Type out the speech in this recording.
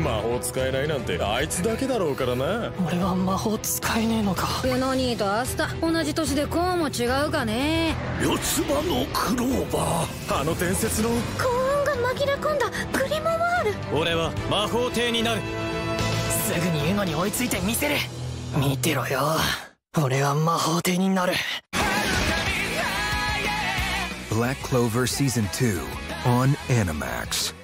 魔法使えないなんてあいつだけだろうからな。 俺は魔法使えねえのか。 ユノニーとアスタ同じ年でこうも違うかね。 四つ葉のクローバー、 あの伝説の幸運が紛れ込んだグリモワール。 俺は魔法帝になる。すぐにユノに追いついてみせる。見てろよ、俺は魔法帝になる。 Black Clover Season 2 on Animax.